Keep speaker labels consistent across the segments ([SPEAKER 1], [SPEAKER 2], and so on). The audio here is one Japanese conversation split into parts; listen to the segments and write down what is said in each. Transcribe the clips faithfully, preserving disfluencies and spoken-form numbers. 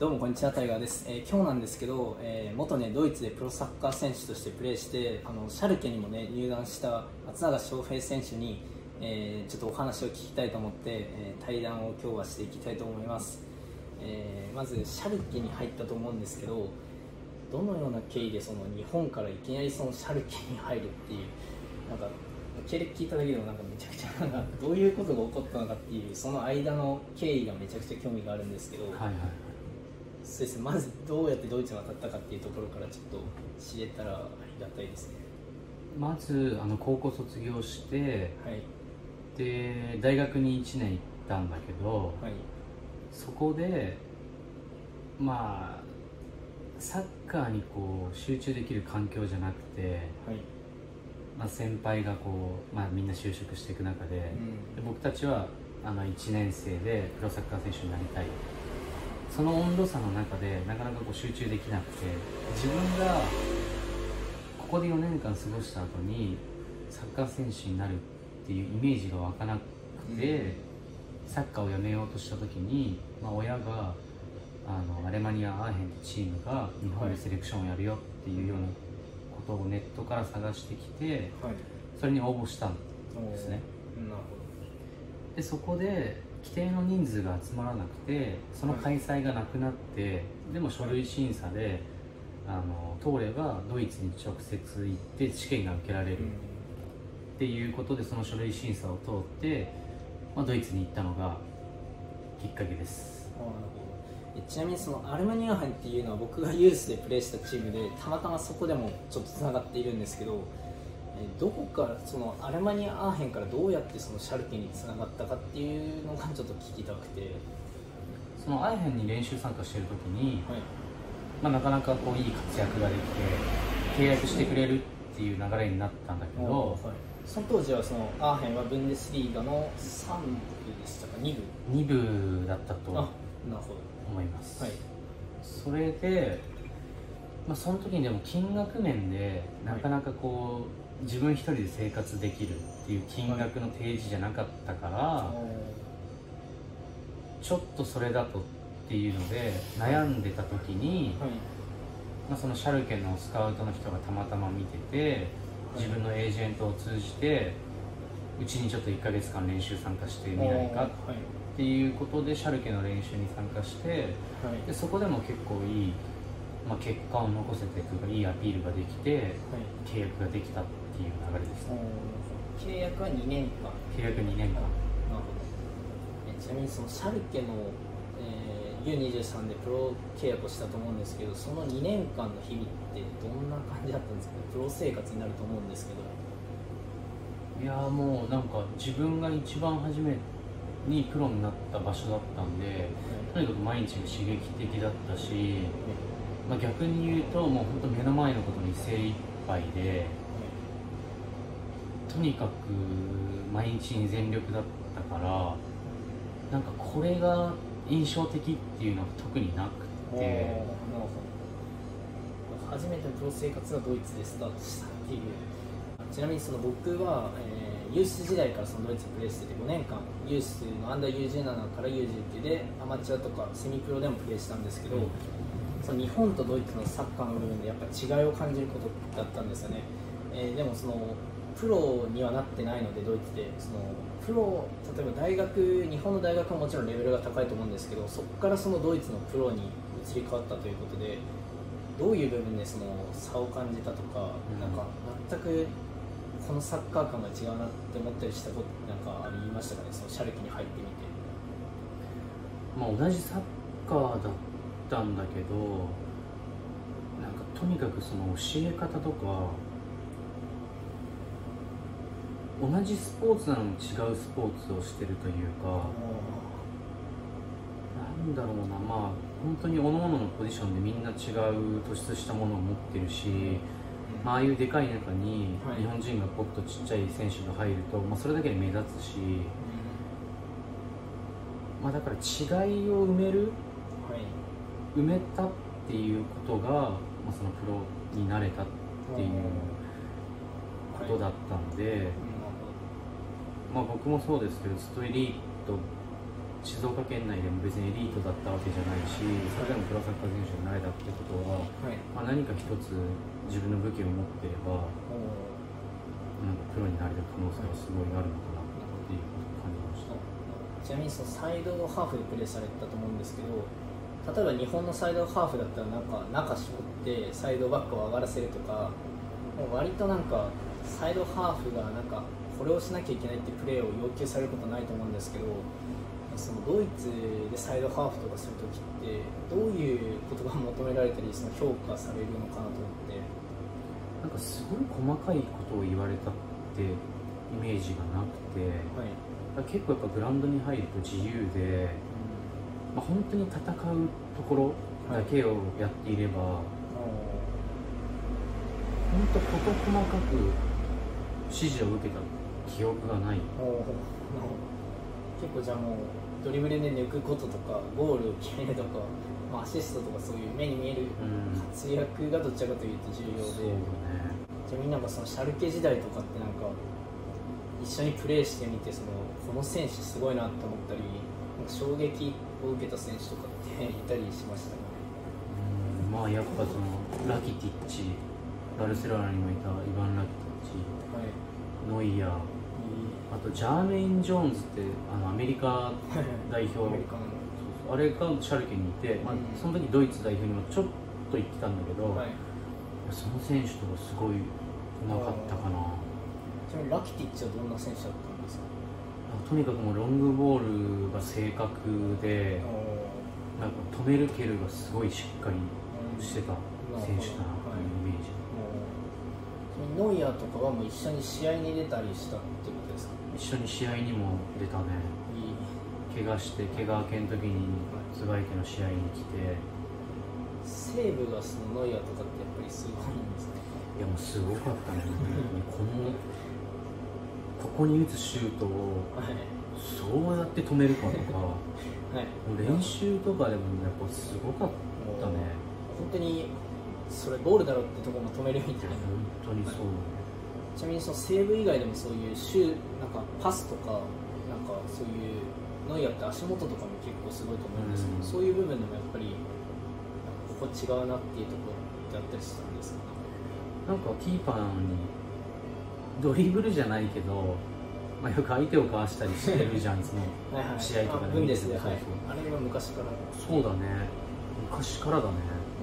[SPEAKER 1] どうもこんにちは、タイガーです。えー、今日なんですけど、えー、元、ね、ドイツでプロサッカー選手としてプレーしてあのシャルケにも、ね、入団した松永翔平選手に、えー、ちょっとお話を聞きたいと思って、えー、対談を今日はしていきたいと思います。えー、まずシャルケに入ったと思うんですけど、どのような経緯でその日本からいきなりそのシャルケに入るっていうなんか経歴聞いただけでもなんかめちゃくちゃなんかどういうことが起こったのかっていうその間の経緯がめちゃくちゃ興味があるんですけど、はいはいはい、そうですね、まずどうやってドイツに渡ったかっていうところからちょっと知れたらありがたいですね。
[SPEAKER 2] まずあの高校卒業して、はい、で大学にいちねん行ったんだけど、はい、そこでまあサッカーにこう集中できる環境じゃなくて、はい、まあ、先輩がこう、まあ、みんな就職していく中で、うん、で僕たちはあのいちねん生でプロサッカー選手になりたい、その温度差の中でなかなかこう集中できなくて、自分がここでよねんかん過ごした後にサッカー選手になるっていうイメージが湧かなくて、うん、サッカーをやめようとした時に、まあ、親があのアレマニア・アーヘンってチームが日本でセレクションをやるよっていうようなことをネットから探してきて、はい、それに応募したんですね。なるほど。でそこで規定の人数が集まらなくて、その開催がなくなって、はい、でも書類審査であの通ればドイツに直接行って試験が受けられるっていうことで、その書類審査を通って、まあ、ドイツに行ったのがきっかけです。
[SPEAKER 1] あ、なるほど。ちなみにそのアルマニアハンっていうのは僕がユースでプレーしたチームで、たまたまそこでもちょっとつながっているんですけど、どこからそのアルマニア・アーヘンからどうやってそのシャルケにつながったかっていうのがちょっと聞きたくて、
[SPEAKER 2] そのアーヘンに練習参加している時に、はい、まあ、なかなかこういい活躍ができて契約してくれるっていう流れになったんだけど、はい、
[SPEAKER 1] その当時はそのアーヘンはブンデスリーガのさんぶでしたか、にぶ
[SPEAKER 2] にぶだったと思います。はい、それで、まあ、その時にでも金額面でなかなかこう、はい、自分一人で生活できるっていう金額の提示じゃなかったから、はい、ちょっとそれだとっていうので悩んでた時に、はい、まあ、そのシャルケのスカウトの人がたまたま見てて、自分のエージェントを通じてうちにちょっといっかげつかん練習参加してみないかっていうことでシャルケの練習に参加して、はい、でそこでも結構いい、まあ、結果を残せてというかいいアピールができて、はい、契約ができたっていう流れですね。
[SPEAKER 1] 契約はにねんかん。
[SPEAKER 2] 契約にねんかん。
[SPEAKER 1] なるほど。えちなみにそのシャルケの、えー、ユーにじゅうさん でプロ契約をしたと思うんですけど、そのにねんかんの日々ってどんな感じだったんですかね。プロ生活になると思うんですけど。
[SPEAKER 2] いやもうなんか自分が一番初めにプロになった場所だったんで、はい、とにかく毎日が刺激的だったし、はい、まあ、逆に言うともう本当目の前のことに精一杯で、はい、とにかく毎日に全力だったから、なんかこれが印象的っていうのは特になくて、
[SPEAKER 1] 初めてのプロ生活はドイツでスタートしたっていう。ちなみにその僕は、えー、ユース時代からそのドイツでプレーしててごねんかん、ユースのアンダー ユーじゅうなな から ユーじゅうきゅう でアマチュアとかセミプロでもプレーしたんですけど、うん、その日本とドイツのサッカーの部分でやっぱ違いを感じることだったんですよね。えー、でもそのプロにはなってないので、ドイツでそのプロ、例えば大学、日本の大学はもちろんレベルが高いと思うんですけど、そこからそのドイツのプロに移り変わったということで、どういう部分でその差を感じたとか、うん、なんか全くこのサッカー感が違うなって思ったりしたことなんかありましたかね、そのシャルケに入ってみて。
[SPEAKER 2] まあ、同じサッカーだったんだけど、なんかとにかくその教え方とか、同じスポーツなのに違うスポーツをしてるというか、なんだろうな、まあ本当に各々のポジションでみんな違う突出したものを持ってるし、うん、まあ、ああいうでかい中に日本人がポッとちっちゃい選手が入ると、まあ、それだけで目立つし、まあ、だから違いを埋める、はい、埋めたっていうことが、まあ、そのプロになれたっていうことだったんで、はい、まあ、僕もそうですけど、ずっとエリート静岡県内でも別にエリートだったわけじゃないし、それでもプロサッカー選手になれたってことは、はい、まあ、何か一つ自分の武器を持っていれば、なんかプロになれる可能性はすごいあるのかなっていうことを感じました。
[SPEAKER 1] ちなみにそのサイドハーフでプレーされたと思うんですけど、例えば日本のサイドハーフだったらなんか中絞ってサイドバックを上がらせるとか、もう割となんかサイドハーフがなんかこれをしなきゃいけないってプレーを要求されることはないと思うんですけど、そのドイツでサイドハーフとかするときってどういうことが求められたり、その評価されるのかなと思って。
[SPEAKER 2] なんかすごい細かいことを言われたってイメージがなくて、はい、結構やっぱグラウンドに入ると自由で、うん、まあ、本当に戦うところだけをやっていれば、はい、本当事細かく指示を受けた記憶がない。
[SPEAKER 1] 結構じゃあもうドリブルで抜くこととかゴールを決めるとか、まあ、アシストとかそういう目に見える活躍がどちらかというと重要で、うん、じゃあみんながそのシャルケ時代とかってなんか一緒にプレーしてみて、そのこの選手すごいなって思ったり、なんか衝撃を受けた選手とかっていたりしましたね。
[SPEAKER 2] うん、まあやっぱそのラキティッチ、バルセロナにもいたイヴァン・ラキティッチ、はい、ノイヤー、あとジャーメイン・ジョーンズってあのアメリカ代表アメリカのあれがシャルケにいて、まあ、その時ドイツ代表にもちょっと行ってたんだけど、はい、その選手とかすごいうまかったかな。
[SPEAKER 1] ちなみにラキティッチはどんな選手だったんですか？
[SPEAKER 2] とにかくもうロングボールが正確で、なんか止める蹴るがすごいしっかりしてた選手だなというイメージ。
[SPEAKER 1] ノイヤーとかはもう一緒に試合に出たりしたってことですか？
[SPEAKER 2] 一緒に試合にも出たね。いい怪我して怪我明けの時にツバイケの試合に来て、
[SPEAKER 1] セーブがそのノイヤーとかってやっぱりすごいんですね。
[SPEAKER 2] いやもうすごかったねこのここに打つシュートをそうやって止めるかとか、はい、もう練習とかでもやっぱすごかったね。
[SPEAKER 1] 本当にそれゴールだろうってところも止めるみたいな。
[SPEAKER 2] 本当にそう、はい、
[SPEAKER 1] ちなみにそのセーブ以外でもそういうシューなんかパスとかなんかそういうノイヤーって足元とかも結構すごいと思うんですけど、うん、そういう部分でもやっぱりここ違うなっていうところってあったりしたんですか？
[SPEAKER 2] なんかキーパーにドリブルじゃないけど、まあ、よく相手をかわしたりしてるじゃんその試合とか
[SPEAKER 1] で見てて、あれは昔から
[SPEAKER 2] そうだね、昔からだね。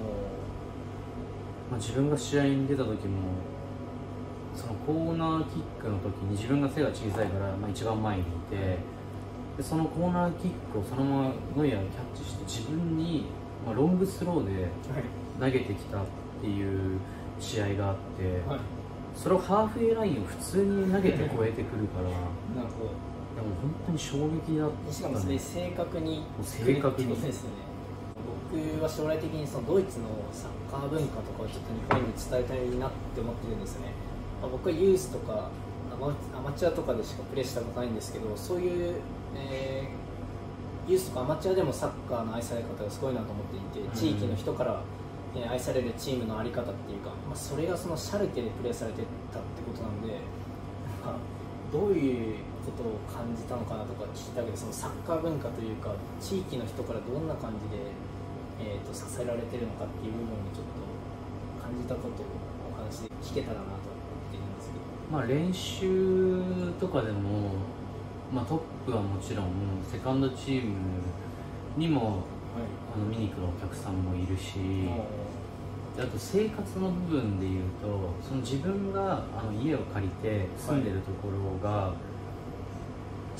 [SPEAKER 2] まあ、自分が試合に出た時もそのコーナーキックの時に自分が背が小さいから、まあ、一番前にいて、でそのコーナーキックをそのままノイヤーがキャッチして自分に、まあ、ロングスローで投げてきたっていう試合があって、はい、それをハーフウェイラインを普通に投げて越えてくるからなるほど。でも本当に衝撃だった、ね、
[SPEAKER 1] しかもそれ正確に
[SPEAKER 2] 正確に
[SPEAKER 1] ですね。僕は将来的にそのドイツのサッカー文化とかをちょっと日本に伝えたいなって思ってるんですね。僕はユースとかアマチュアとかでしかプレーしたことないんですけど、そういう、えー、ユースとかアマチュアでもサッカーの愛され方がすごいなと思っていて、地域の人から、えー、愛されるチームの在り方っていうか、まあ、それがそのシャルケでプレーされてたってことなんで、なんかどういうことを感じたのかなとか聞いたけど、そのサッカー文化というか地域の人からどんな感じでえー、と支えられてるのかっていう部分にちょっと感じたことをお話で聞けたらなと思っていますけど、
[SPEAKER 2] まあ、練習とかでも、まあ、トップはもちろんセカンドチームにも、はい、あの見に来るお客さんもいるし、あと生活の部分でいうとその自分があの家を借りて住んでるところが、はい、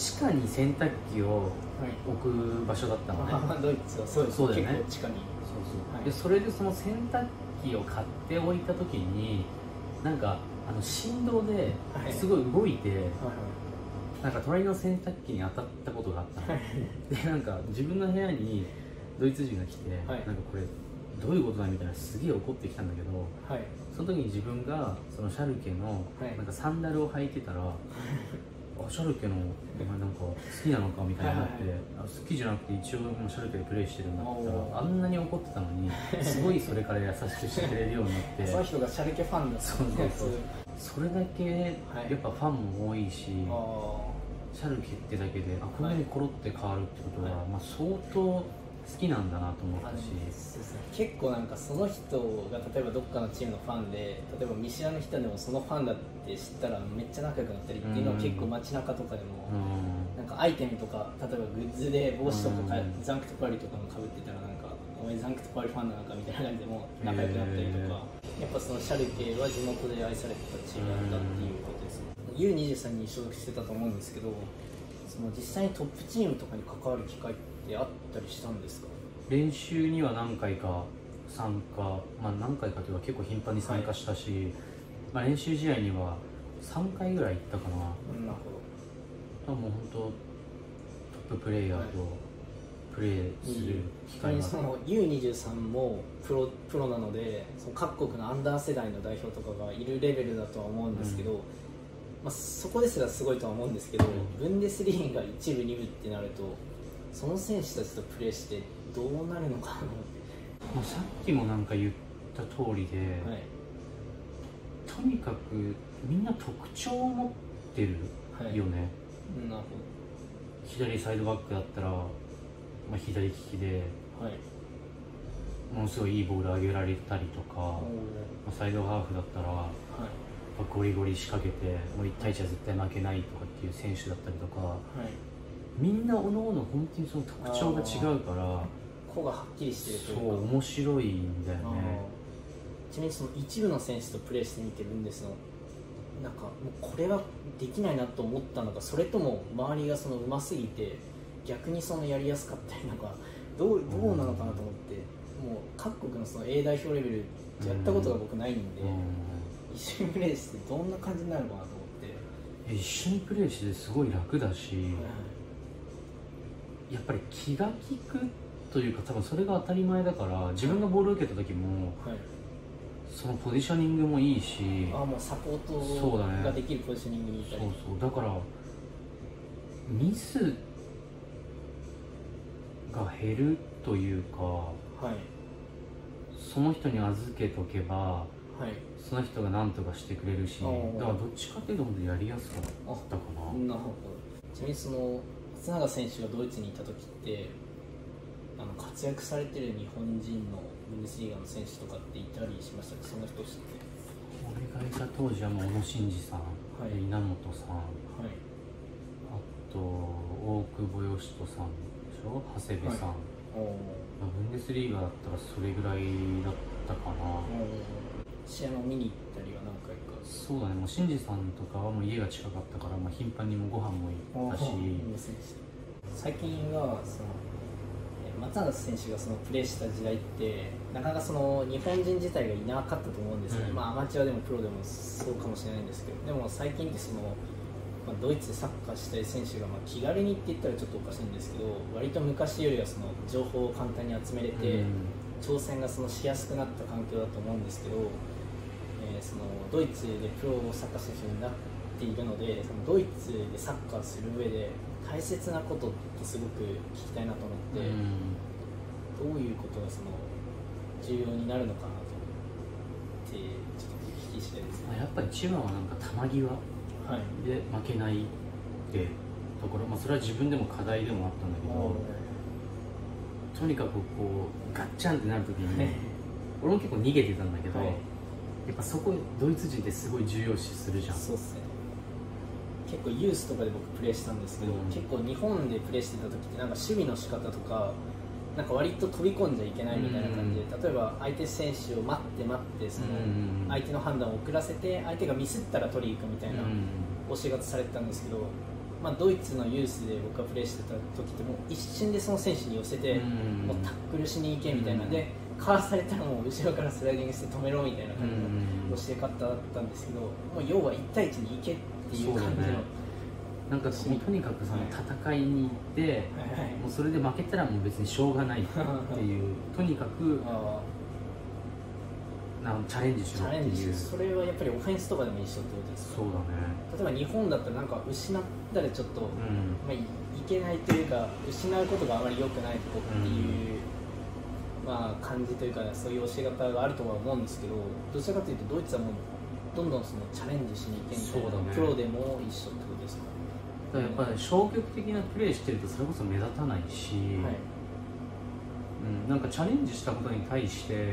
[SPEAKER 2] 地下に洗濯機を置く場所だったのね。
[SPEAKER 1] はい、ドイツはそうです。
[SPEAKER 2] そうだよね。
[SPEAKER 1] 結構地下に。
[SPEAKER 2] そうそう。はい、でそれでその洗濯機を買っておいた時に、なんかあの振動ですごい動いて、はいはい、なんか隣の洗濯機に当たったことがあったの。はい、でなんか自分の部屋にドイツ人が来て、はい、なんかこれどういうことだみたいなすげえ怒ってきたんだけど、はい、その時に自分がそのシャルケのなんかサンダルを履いてたら。はいあシャルケのお前なんか好きなのかみたいになって、はいはい、あ好きじゃなくて一応シャルケでプレーしてるんだって言ったらあんなに怒ってたのにすごいそれから優しくしてくれるようになって
[SPEAKER 1] その人がシャルケファンだったんです。
[SPEAKER 2] そうそうそうそれだけやっぱファンも多いし、はシャルケってだけであこんなにコロって変わるってことは、はい、まあ、相当好きなんだなと思ったし、
[SPEAKER 1] そうですね、結構なんかその人が例えばどっかのチームのファンで例えば見知らぬ人でもそのファンだって知ったらめっちゃ仲良くなったりっていうのは結構街中とかでも、なんかアイテムとか例えばグッズで帽子とかザンクトパリとかも被ってたらなんかお前ザンクトパリファンなのかみたいな感じでも仲良くなったりとか、やっぱそのシャルケは地元で愛されてたチームなんだっていうことですね。ユーにじゅうさん に所属してたと思うんですけど、その実際にトップチームとかに関わる機会ってあったりしたんですか？
[SPEAKER 2] 練習には何回か参加、まあ、何回かというか結構頻繁に参加したし、はい、まあ、練習試合にはさんかいぐらい行ったかな。
[SPEAKER 1] うん、なる
[SPEAKER 2] ほど。もう本当トッププレイヤーとプレーする機会が、
[SPEAKER 1] その ユーにじゅうさん もプロ、プロなのでその各国のアンダー世代の代表とかがいるレベルだとは思うんですけど、うん、まあ、そこですらすごいとは思うんですけど、うん、ブンデスリーガいち部に部ってなるとその選手たちとプレーしてどうなるのかなって。
[SPEAKER 2] まあ、さっきもなんか言った通りで、はい、とにかくみんな特徴を持ってるよね、
[SPEAKER 1] はい、なるほど。
[SPEAKER 2] 左サイドバックだったら、まあ、左利きで、はい、ものすごいいいボール上げられたりとか、まあ、サイドハーフだったら、はい、ゴリゴリ仕掛けてもういち対いちは絶対負けないとかっていう選手だったりとか、はい、みんなおのおの本当にその特徴が違うから
[SPEAKER 1] 個がはっきりしてるというか、
[SPEAKER 2] そう面白いんだよね。
[SPEAKER 1] ちなみにその一部の選手とプレーしてみてるんですのなんかもうこれはできないなと思ったのか、それとも周りがその上手すぎて逆にそのやりやすかったりなんかどう、どうなのかなと思って、もう各国のその A 代表レベルってやったことが僕ないんで、一緒にプレーしてどんな感じになるのかなと思って。
[SPEAKER 2] 一緒にプレーしてすごい楽だし、やっぱり気が利くというか多分それが当たり前だから、自分がボールを受けた時も、はい、そのポジショニングもいいし、
[SPEAKER 1] ああもうサポートができるポジショニングにいたり、
[SPEAKER 2] そうそうだからミスが減るというか、はい、その人に預けとけば、はい、その人が何とかしてくれるし、だからどっちかっていうとやりやすかったかな。
[SPEAKER 1] なるほど。ちなみにその松永選手がドイツにいた時ってあの活躍されてる日本人のブンデスリーガの選手とかっていたりしましたか？その人知って。
[SPEAKER 2] 俺がいた当時はもう小野伸二さん、はい、稲本さん、はい、あと大久保嘉人さんでしょ、長谷部さん、はい、まあ、ブンデスリーガだったらそれぐらいだったかな。
[SPEAKER 1] 試合も見に行ったりは何回か。
[SPEAKER 2] そうだね、もう伸二さんとかはもう家が近かったから、まあ、頻繁にもご飯も行ったし。
[SPEAKER 1] 最近はその松永選手がそのプレーした時代ってなかなかその日本人自体がいなかったと思うんですね、うん、まあ、アマチュアでもプロでもそうかもしれないんですけど、でも最近ってその、まあ、ドイツでサッカーしたい選手がまあ気軽にって言ったらちょっとおかしいんですけど、割と昔よりはその情報を簡単に集めれて、うん、挑戦がそのしやすくなった環境だと思うんですけど、えー、そのドイツでプロサッカー選手になっているので、そのドイツでサッカーする上で大切なことってすごく聞きたいなと思って、うん、どういうことがその重要になるのかなと思ってちょっとお聞きしたいですね。
[SPEAKER 2] やっぱり一番はなんか球際で負けないってところ、まあ、それは自分でも課題でもあったんだけど、とにかくこうガッチャンってなるときに、ね、俺も結構逃げてたんだけど、はい、やっぱそこドイツ人ってすごい重要視するじゃん。
[SPEAKER 1] そうっすね。結構ユースとかで僕プレーしたんですけど、うん、結構日本でプレーしてた時ってなんか守備の仕方とかなんか割と飛び込んじゃいけないみたいな感じで、うん、例えば相手選手を待って待ってその相手の判断を遅らせて相手がミスったら取りに行くみたいな教え方されてたんですけど、まあ、ドイツのユースで僕がプレーしてた時ってもう一瞬でその選手に寄せてもうタックルしに行けみたいなで、かわされたらもう後ろからスライディングして止めろみたいな感じの教え方だったんですけど、もう要はいち対いちに行けっていう感じの、ね、
[SPEAKER 2] なんかとにかくその戦いに行って、はいはいはい、もうそれで負けたらもう別にしょうがないっていうとにかくなんチャレンジしろっていう。
[SPEAKER 1] それはやっぱりオフェンスとかでも一緒ってことですか？
[SPEAKER 2] そうだね。
[SPEAKER 1] 例えば日本だったらなんか失ったらちょっと、うん、まあ、いけないというか失うことがあまり良くないことっていう、うん、まあ、感じというかそういう教え方があるとは思うんですけど、どちらかというとドイツはもうどんどんそのチャレンジしに行けみたいな、ね、プロでも一緒ってことですか？
[SPEAKER 2] だからやっぱり消極的なプレーしてるとそれこそ目立たないし、はい、うん、なんかチャレンジしたことに対して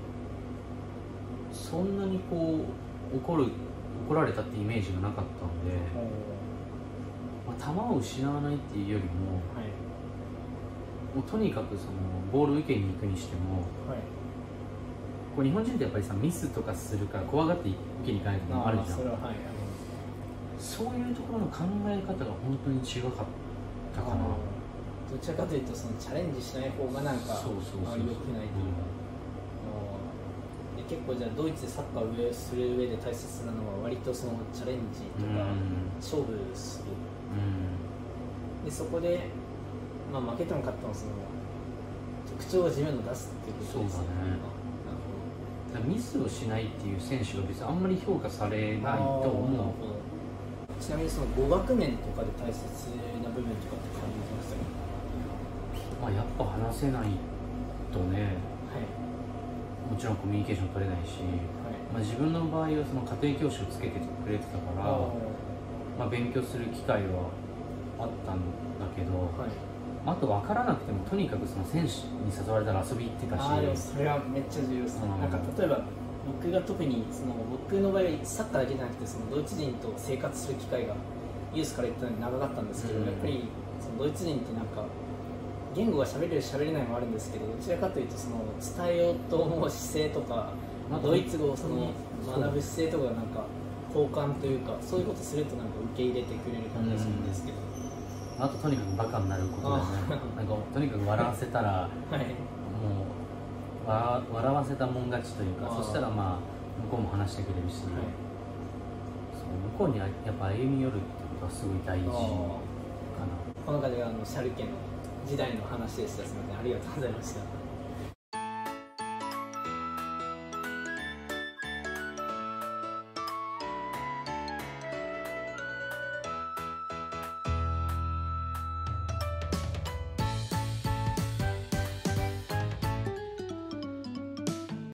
[SPEAKER 2] そんなにこう怒る怒られたってイメージがなかったので、まあ、球を失わないっていうよりも、はい、もうとにかくそのボール受けに行くにしても、はい、こう日本人ってやっぱりさミスとかするから怖がって受けに行かないとかもあるじゃん。それは、はい、そういうところの考え方が本当に違かったかな。
[SPEAKER 1] どちらかというとそのチャレンジしない方がなんかあまり良くないというか、で結構じゃあドイツでサッカーをする上で大切なのは割とそのチャレンジとか勝負する、うん、でそこで、まあ、負けても勝ってもその特徴を自分の出すっていうことですよね。
[SPEAKER 2] だからミスをしないっていう選手が別にあんまり評価されないと思う。
[SPEAKER 1] ちなみにその語学面とかで大切な部分とかって感じましたか？
[SPEAKER 2] まあ、やっぱ話せないとね、はい、もちろんコミュニケーション取れないし、はい、まあ、自分の場合はその家庭教師をつけてくれてたから、まあ、勉強する機会はあったんだけど、はい、あと分からなくてもとにかくその選手に誘われたら遊び行ってたし、
[SPEAKER 1] あでもそれはめっちゃ重要ですね、うん、なんか例えば僕が特にその僕の場合サッカーだけじゃなくてそのドイツ人と生活する機会がユースから行ったのに長かったんですけど、うん、やっぱりそのドイツ人ってなんか言語が喋れる喋れないもあるんですけど、どちらかというとその伝えようと思う姿勢とか、まあ、ドイツ語をその学ぶ姿勢とかなんか交換というかそういうことするとなんか受け入れてくれる感じがするんですけど、
[SPEAKER 2] うん、あととにかくバカになることだよね。なんかとにかく笑わせたら、はい、もう笑笑わせたもん勝ちというか、そしたらまあ向こうも話してくれるし、はい、そう向こうにやっぱ歩み寄るってことはすごい大事かな。
[SPEAKER 1] この方があのシャルケの時代の話でした。すみません、ありがとうございました。